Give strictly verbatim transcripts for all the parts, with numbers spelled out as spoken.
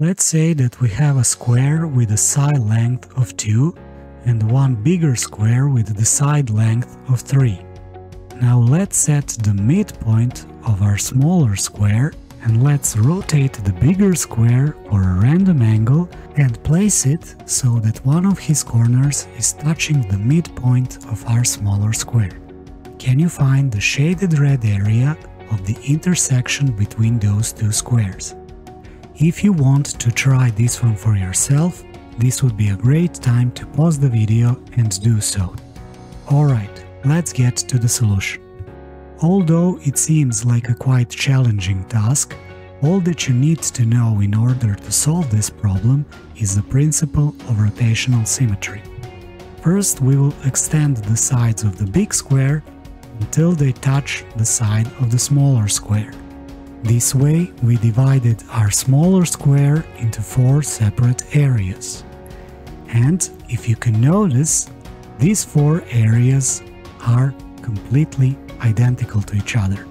Let's say that we have a square with a side length of two and one bigger square with the side length of three. Now let's set the midpoint of our smaller square and let's rotate the bigger square for a random angle and place it so that one of his corners is touching the midpoint of our smaller square. Can you find the shaded red area of the intersection between those two squares? If you want to try this one for yourself, this would be a great time to pause the video and do so. Alright, let's get to the solution. Although it seems like a quite challenging task, all that you need to know in order to solve this problem is the principle of rotational symmetry. First, we will extend the sides of the big square until they touch the side of the smaller square. This way, we divided our smaller square into four separate areas. And if you can notice, these four areas are completely identical to each other.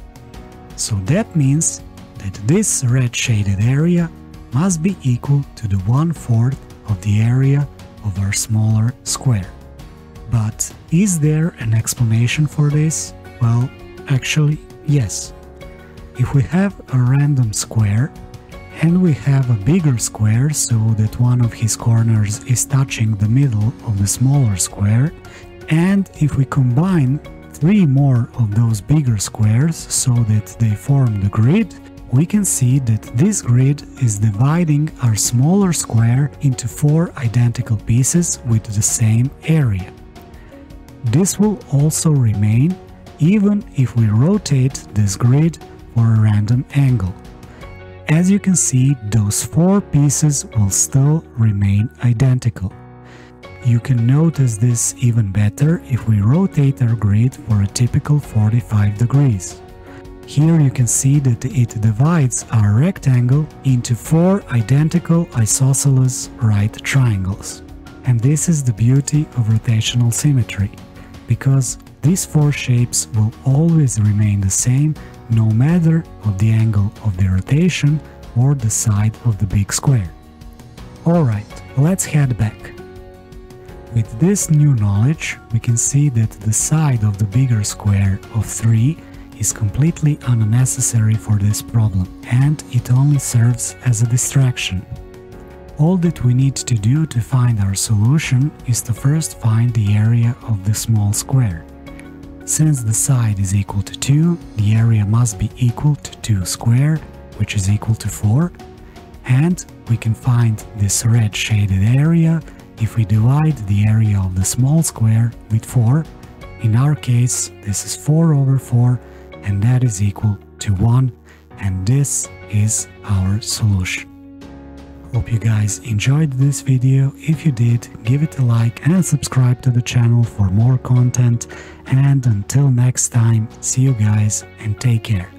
So that means that this red shaded area must be equal to the one-fourth of the area of our smaller square. But is there an explanation for this? Well, actually, yes. If we have a random square and we have a bigger square so that one of his corners is touching the middle of the smaller square, and if we combine three more of those bigger squares so that they form the grid, we can see that this grid is dividing our smaller square into four identical pieces with the same area. This will also remain even if we rotate this grid for a random angle. As you can see, those four pieces will still remain identical. You can notice this even better if we rotate our grid for a typical forty-five degrees. Here you can see that it divides our rectangle into four identical isosceles right triangles. And this is the beauty of rotational symmetry, because these four shapes will always remain the same no matter of the angle of the rotation or the side of the big square. Alright, let's head back. With this new knowledge, we can see that the side of the bigger square of three is completely unnecessary for this problem, and it only serves as a distraction. All that we need to do to find our solution is to first find the area of the small square. Since the side is equal to two, the area must be equal to two squared, which is equal to four, and we can find this red shaded area if we divide the area of the small square with four. In our case, this is four over four, and that is equal to one, and this is our solution. Hope you guys enjoyed this video. If you did, give it a like and subscribe to the channel for more content, and until next time, see you guys and take care.